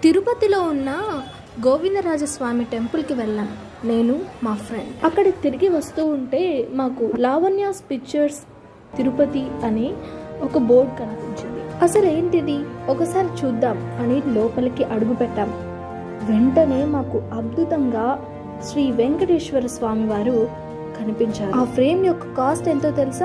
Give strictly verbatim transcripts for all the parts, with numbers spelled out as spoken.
తిరుపతిలో ఉన్న గోవిందరాజస్వామి టెంపుల్కి వెళ్ళాం నేను మా ఫ్రెండ్. అక్కడ తిరిగి వస్తూ ఉంటే మాకు లావణ్యాస్ పిక్చర్స్ తిరుపతి అని ఒక బోర్డు కనిపించింది. అసలు ఏంటిది, ఒకసారి చూద్దాం అని లోపలికి అడుగు పెట్టాం. వెంటనే మాకు అద్భుతంగా శ్రీ వెంకటేశ్వర స్వామి వారు కనిపించారు. ఆ ఫ్రేమ్ యొక్క కాస్ట్ ఎంతో తెలుసా?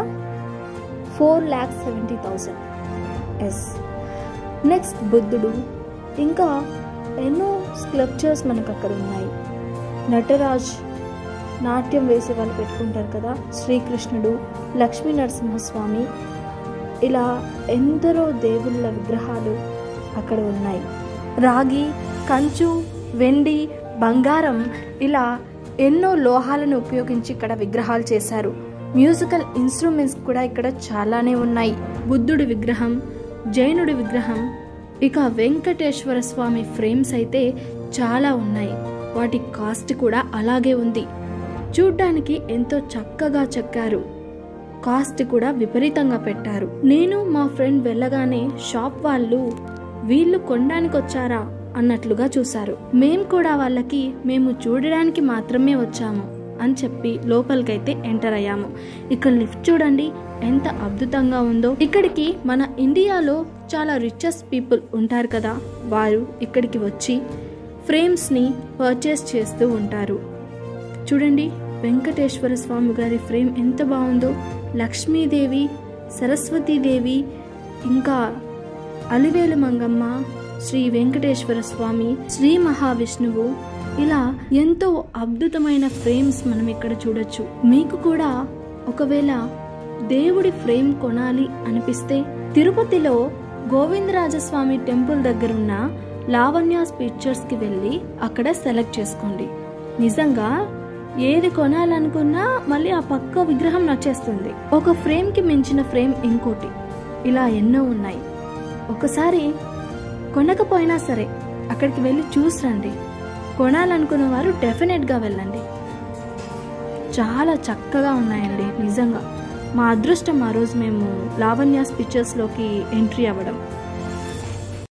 Four lakhs seventy thousand. Yes. Next బుద్ధుడు, ఇంకా ఎన్నో స్కల్ప్చర్స్ మనకు అక్కడ ఉన్నాయి. నటరాజ్ నాట్యం వేసే వాళ్ళు పెట్టుకుంటారు కదా, శ్రీకృష్ణుడు, లక్ష్మీ నరసింహస్వామి, ఇలా ఎందరో దేవుళ్ళ విగ్రహాలు అక్కడ ఉన్నాయి. రాగి, కంచు, వెండి, బంగారం, ఇలా ఎన్నో లోహాలను ఉపయోగించి ఇక్కడ విగ్రహాలు చేశారు. మ్యూజికల్ ఇన్స్ట్రుమెంట్స్ కూడా ఇక్కడ చాలానే ఉన్నాయి. బుద్ధుడి విగ్రహం, జైనుడి విగ్రహం, ఇక వెంకటేశ్వర స్వామి ఫ్రేమ్స్ అయితే చాలా ఉన్నాయి. వాటి కాస్ట్ కూడా అలాగే ఉంది. చూడ్డానికి ఎంతో చక్కగా చెక్కారు. కాస్ట్ కూడా విపరీతంగా పెట్టారు. నేను మా ఫ్రెండ్ వెళ్ళగానే షాప్ వాళ్ళు వీళ్ళు కొనడానికి వచ్చారా అన్నట్లుగా చూశారు. మేం కూడా వాళ్ళకి మేము చూడడానికి మాత్రమే వచ్చాము అని చెప్పి లోపలికైతే ఎంటర్ అయ్యాము. ఇక్కడ లిఫ్ట్ చూడండి ఎంత అద్భుతంగా ఉందో. ఇక్కడికి మన ఇండియాలో చాలా రిచెస్ట్ పీపుల్ ఉంటారు కదా, వారు ఇక్కడికి వచ్చి ఫ్రేమ్స్ని పర్చేస్ చేస్తూ ఉంటారు. చూడండి వెంకటేశ్వర స్వామి గారి ఫ్రేమ్ ఎంత బాగుందో. లక్ష్మీదేవి, సరస్వతీదేవి, ఇంకా అలివేలు మంగమ్మ, శ్రీ వెంకటేశ్వర స్వామి, శ్రీ మహావిష్ణువు, ఇలా ఎంతో అద్భుతమైన ఫ్రేమ్స్ మనం ఇక్కడ చూడొచ్చు. మీకు కూడా ఒకవేళ దేవుడి ఫ్రేమ్ కొనాలి అనిపిస్తే తిరుపతిలో గోవిందరాజస్వామి టెంపుల్ దగ్గరున్న లావణ్యాస్ పిక్చర్స్కి వెళ్ళి అక్కడ సెలెక్ట్ చేసుకోండి. నిజంగా ఏది కొనాలనుకున్నా మళ్ళీ ఆ పక్క విగ్రహం నచ్చేస్తుంది. ఒక ఫ్రేమ్కి మించిన ఫ్రేమ్ ఇంకోటి, ఇలా ఎన్నో ఉన్నాయి. ఒకసారి కొనకపోయినా సరే అక్కడికి వెళ్ళి చూసిరండి. కొనాలనుకున్న వారు డెఫినెట్గా వెళ్ళండి. చాలా చక్కగా ఉన్నాయండి. నిజంగా మా అదృష్టం ఆ రోజు మేము లావణ్యాస్ పిక్చర్స్లోకి ఎంట్రీ అవ్వడం.